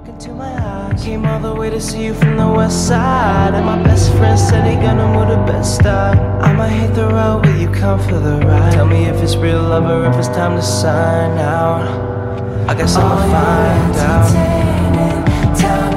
look into my eyes. Came all the way to see you from the west side, and my best friend said he gonna move the best style. I might hit the road, will you come for the ride? Tell me if it's real love or if it's time to sign out. I guess I'ma find out. Tell